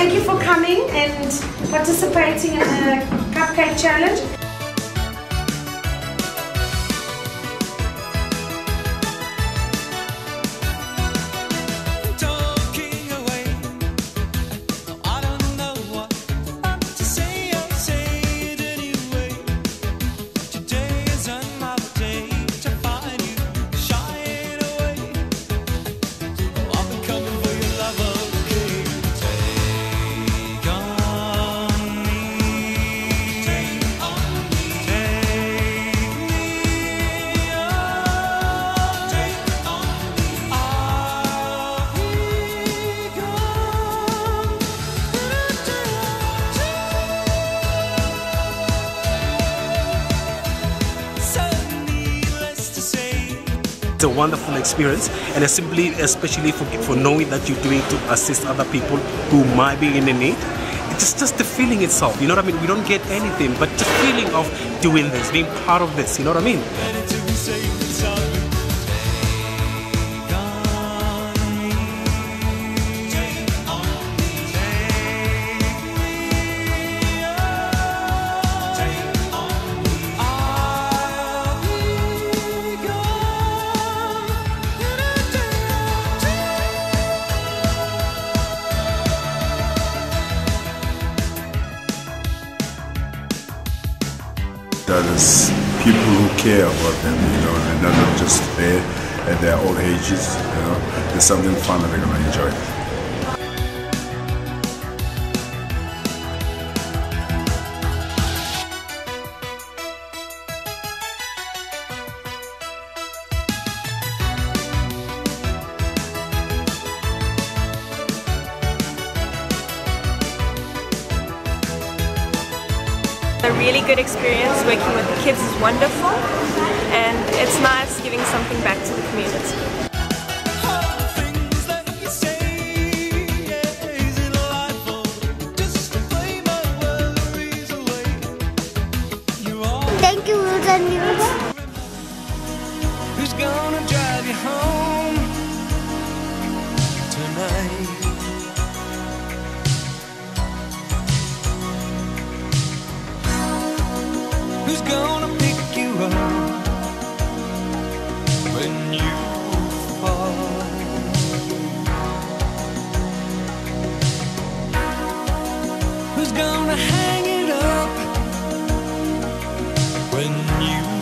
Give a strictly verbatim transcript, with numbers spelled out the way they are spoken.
thank you for coming and participating in the Cupcake Challenge. It's a wonderful experience, and it's simply, especially for, for knowing that you're doing to assist other people who might be in the need. It's just the feeling itself, you know what I mean? We don't get anything, but the feeling of doing this, being part of this, you know what I mean? There's people who care about them, you know, and they're not just there at their old ages, you know. There's something fun that they're going to enjoy. A really good experience. Working with the kids is wonderful, and it's nice giving something back to the community. Thank you, Wheels and Wheels. Who's gonna drive you home tonight? Who's gonna pick you up when you fall? Who's gonna hang it up when you